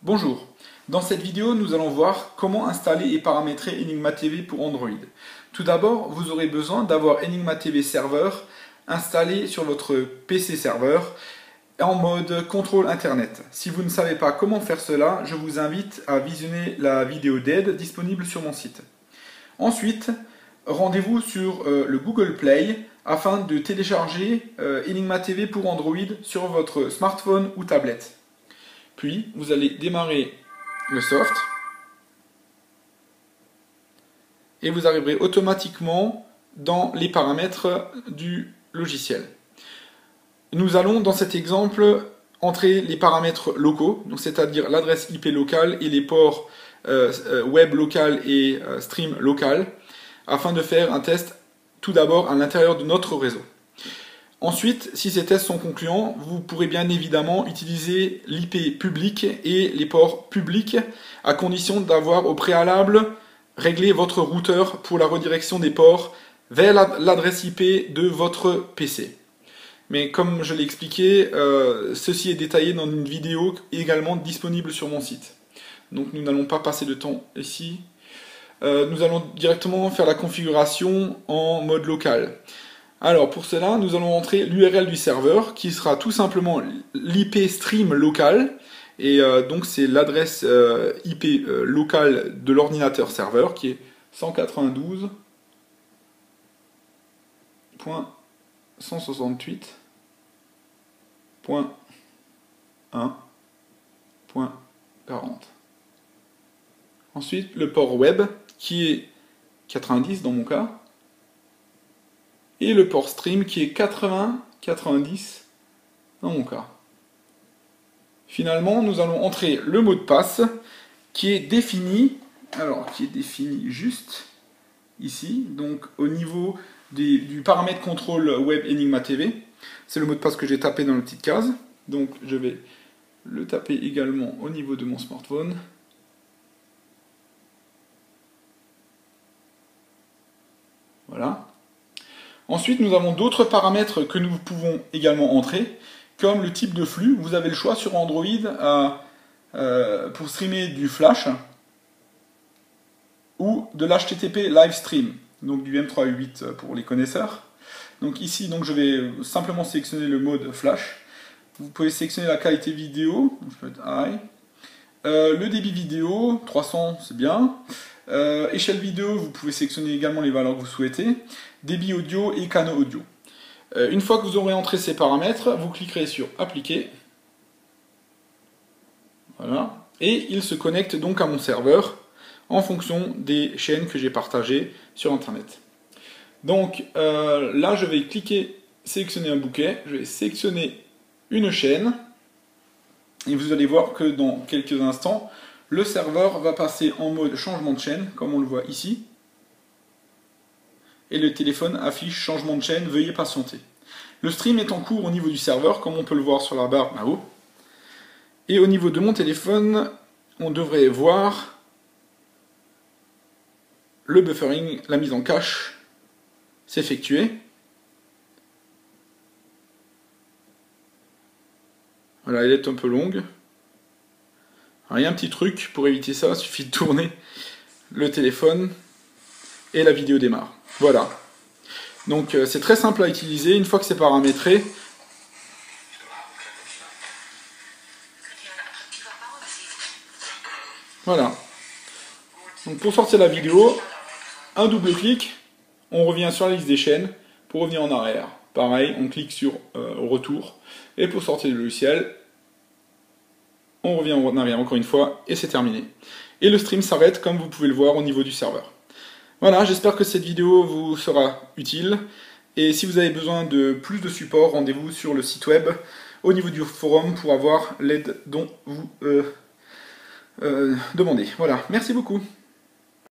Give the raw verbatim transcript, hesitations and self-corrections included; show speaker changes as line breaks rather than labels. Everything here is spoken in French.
Bonjour, dans cette vidéo nous allons voir comment installer et paramétrer Enigma T V pour Android. Tout d'abord, vous aurez besoin d'avoir Enigma T V Server installé sur votre P C serveur en mode contrôle internet. Si vous ne savez pas comment faire cela, je vous invite à visionner la vidéo d'aide disponible sur mon site. Ensuite, rendez-vous sur euh, le Google Play afin de télécharger euh, Enigma T V pour Android sur votre smartphone ou tablette. Puis, vous allez démarrer le soft et vous arriverez automatiquement dans les paramètres du logiciel. Nous allons, dans cet exemple, entrer les paramètres locaux, c'est-à-dire l'adresse I P locale et les ports euh, web local et euh, stream local, afin de faire un test tout d'abord à l'intérieur de notre réseau. Ensuite, si ces tests sont concluants, vous pourrez bien évidemment utiliser l'I P public et les ports publics, à condition d'avoir au préalable réglé votre routeur pour la redirection des ports vers l'adresse I P de votre P C. Mais comme je l'ai expliqué, euh, ceci est détaillé dans une vidéo également disponible sur mon site. Donc nous n'allons pas passer de temps ici. Euh, nous allons directement faire la configuration en mode local. Alors pour cela, nous allons entrer l'U R L du serveur qui sera tout simplement l'I P stream local. Et euh, donc c'est l'adresse euh, I P euh, locale de l'ordinateur serveur qui est cent quatre-vingt-douze point cent soixante-huit point un point quarante. Ensuite le port web qui est quatre-vingt-dix dans mon cas. Et le port stream qui est quatre-vingts quatre-vingt-dix dans mon cas. Finalement, nous allons entrer le mot de passe qui est défini, alors qui est défini juste ici, donc au niveau des, du paramètre contrôle web Enigma T V. C'est le mot de passe que j'ai tapé dans la petite case, donc je vais le taper également au niveau de mon smartphone. Voilà. Ensuite, nous avons d'autres paramètres que nous pouvons également entrer, comme le type de flux. Vous avez le choix sur Android euh, euh, pour streamer du Flash ou de l'H T T P live stream, donc du M trois U huit pour les connaisseurs. Donc ici, donc, je vais simplement sélectionner le mode Flash. Vous pouvez sélectionner la qualité vidéo, je peux être high. Euh, le débit vidéo, trois cents, c'est bien. Euh, échelle vidéo, vous pouvez sélectionner également les valeurs que vous souhaitez. Débit audio et canaux audio. Euh, une fois que vous aurez entré ces paramètres, vous cliquerez sur Appliquer. Voilà. Et il se connecte donc à mon serveur en fonction des chaînes que j'ai partagées sur Internet. Donc euh, là, je vais cliquer, sélectionner un bouquet, je vais sélectionner une chaîne. Et vous allez voir que dans quelques instants, le serveur va passer en mode changement de chaîne, comme on le voit ici. Et le téléphone affiche changement de chaîne, veuillez patienter. Le stream est en cours au niveau du serveur, comme on peut le voir sur la barre là-haut. Et au niveau de mon téléphone, on devrait voir le buffering, la mise en cache s'effectuer. Voilà, elle est un peu longue. Alors, il y a un petit truc pour éviter ça, il suffit de tourner le téléphone et la vidéo démarre. Voilà. Donc euh, c'est très simple à utiliser. Une fois que c'est paramétré, voilà. Donc pour sortir la vidéo, un double clic, on revient sur la liste des chaînes pour revenir en arrière. Pareil, on clique sur euh, retour. Et pour sortir du logiciel, on revient en arrière encore une fois et c'est terminé. Et le stream s'arrête comme vous pouvez le voir au niveau du serveur. Voilà, j'espère que cette vidéo vous sera utile. Et si vous avez besoin de plus de support, rendez-vous sur le site web au niveau du forum pour avoir l'aide dont vous euh, euh, demandez. Voilà, merci beaucoup.